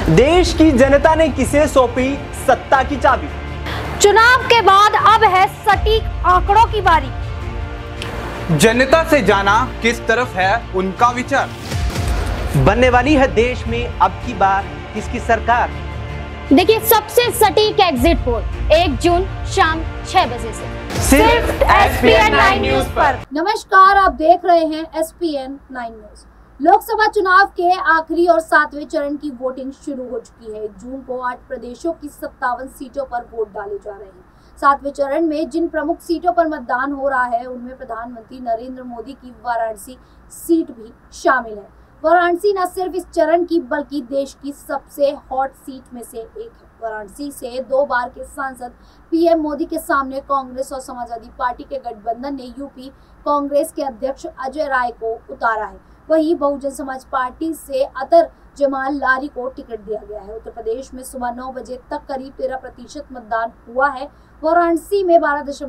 देश की जनता ने किसे सौंपी सत्ता की चाबी? चुनाव के बाद अब है सटीक आंकड़ों की बारी। जनता से जाना किस तरफ है उनका विचार। बनने वाली है देश में अब की बार किसकी सरकार? देखिए सबसे सटीक एग्जिट पोल 1 जून शाम 6 बजे से सिर्फ SPN 9 न्यूज पर। नमस्कार, आप देख रहे हैं SPN 9 न्यूज। लोकसभा चुनाव के आखिरी और 7वें चरण की वोटिंग शुरू हो चुकी है। 1 जून को 8 प्रदेशों की 57 सीटों पर वोट डाले जा रहे हैं। 7वें चरण में जिन प्रमुख सीटों पर मतदान हो रहा है उनमें प्रधानमंत्री नरेंद्र मोदी की वाराणसी सीट भी शामिल है। वाराणसी न सिर्फ इस चरण की बल्कि देश की सबसे हॉट सीट में से एक है। वाराणसी से 2 बार के सांसद पीएम मोदी के सामने कांग्रेस और समाजवादी पार्टी के गठबंधन ने यूपी कांग्रेस के अध्यक्ष अजय राय को उतारा है। वहीं बहुजन समाज पार्टी से अतर जमाल लारी को टिकट दिया गया है। उत्तर प्रदेश में सुबह 9 बजे तक करीब 13% मतदान हुआ है। वाराणसी में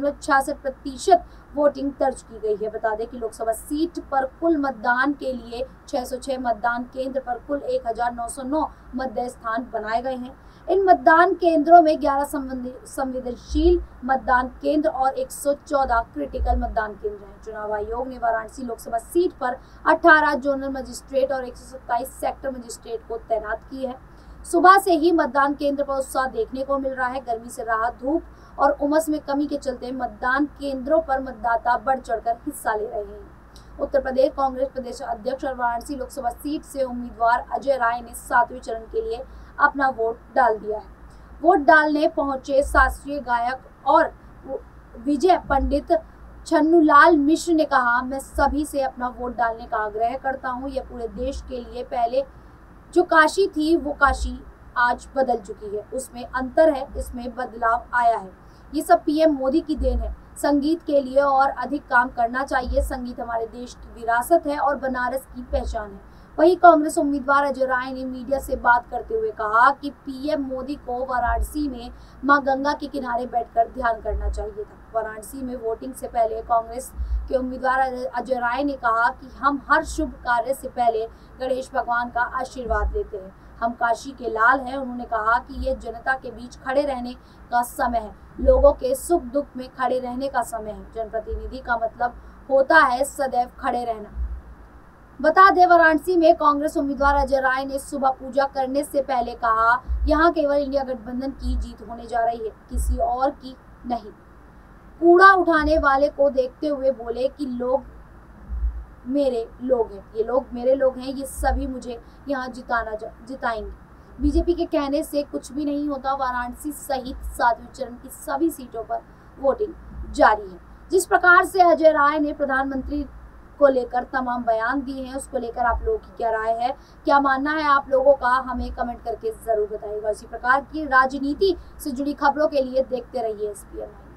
12.66% वोटिंग दर्ज की गई है। बता दें कि लोकसभा सीट पर कुल मतदान के लिए 606 मतदान केंद्र पर कुल 1909 मतदेय स्थान बनाए गए हैं। इन मतदान केंद्रों में 11 संवेदनशील मतदान केंद्र और 114 क्रिटिकल मतदान केंद्र हैं। चुनाव आयोग ने वाराणसी लोकसभा सीट पर 18 जोनल मजिस्ट्रेट और 127 सेक्टर मजिस्ट्रेट को तैनात किए हैं। सुबह से ही मतदान केंद्र पर उत्साह देखने को मिल रहा है। गर्मी से राहत, धूप और उमस में कमी के चलते मतदान केंद्रों पर मतदाता बढ़ चढ़कर हिस्सा ले रहे हैं। उत्तर प्रदेश कांग्रेस प्रदेश अध्यक्ष और वाराणसी लोकसभा सीट से उम्मीदवार अजय राय ने 7वें चरण के लिए अपना वोट डाल दिया है। वोट डालने पहुंचे शास्त्रीय गायक और विजय पंडित छन्नूलाल मिश्र ने कहा, मैं सभी से अपना वोट डालने का आग्रह करता हूं। यह पूरे देश के लिए पहले जो काशी थी वो काशी आज बदल चुकी है। उसमें अंतर है, इसमें बदलाव आया है। ये सब पीएम मोदी की देन है। संगीत के लिए और अधिक काम करना चाहिए। संगीत हमारे देश की विरासत है और बनारस की पहचान है। वहीं कांग्रेस उम्मीदवार अजय राय ने मीडिया से बात करते हुए कहा कि पीएम मोदी को वाराणसी में मां गंगा के किनारे बैठकर ध्यान करना चाहिए था। वाराणसी में वोटिंग से पहले कांग्रेस के उम्मीदवार अजय राय ने कहा कि हम हर शुभ कार्य से पहले गणेश भगवान का आशीर्वाद लेते हैं। हम काशी के लाल हैं। उन्होंने कहा कि ये जनता के बीच खड़े रहने का समय है, लोगों के सुख दुख में खड़े रहने का समय है। जनप्रतिनिधि का मतलब होता है सदैव खड़े रहना। बता दें, वाराणसी में कांग्रेस उम्मीदवार अजय राय ने सुबह पूजा करने से पहले कहा, यहाँ केवल इंडिया गठबंधन की जीत होने जा रही है, किसी और की नहीं। कूड़ा उठाने वाले को देखते हुए बोले कि लोग मेरे लोग हैं, ये लोग मेरे लोग हैं, ये सभी मुझे यहाँ जिताएंगे। बीजेपी के कहने से कुछ भी नहीं होता। वाराणसी सहित 7वें चरण की सभी सीटों पर वोटिंग जारी है। जिस प्रकार से अजय राय ने प्रधानमंत्री को लेकर तमाम बयान दिए हैं, उसको लेकर आप लोगों की क्या राय है, क्या मानना है आप लोगों का, हमें कमेंट करके जरूर बताइएगा। इसी प्रकार की राजनीति से जुड़ी खबरों के लिए देखते रहिए SPN 9।